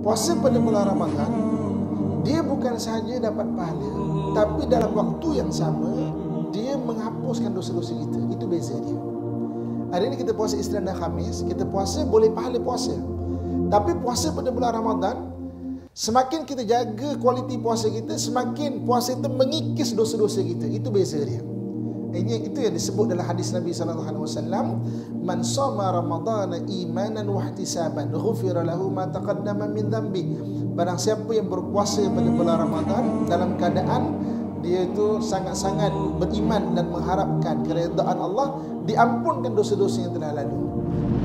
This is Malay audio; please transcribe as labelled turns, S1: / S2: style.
S1: Puasa pada bulan Ramadan, dia bukan sahaja dapat pahala, tapi dalam waktu yang sama dia menghapuskan dosa-dosa kita. Itu beza dia. Hari ini kita puasa Isnin dan Khamis, kita puasa boleh pahala puasa. Tapi puasa pada bulan Ramadan, semakin kita jaga kualiti puasa kita, semakin puasa itu mengikis dosa-dosa kita. Itu beza dia. Itu yang disebut dalam hadis Nabi SAW, man shoma ramadhana imanan wa ihtisaban ghufira lahu ma taqaddama min dhanbi. Barang siapa yang berpuasa pada bulan Ramadan dalam keadaan dia itu sangat-sangat beriman dan mengharapkan keredaan Allah, diampunkan dosa-dosa yang telah lalu.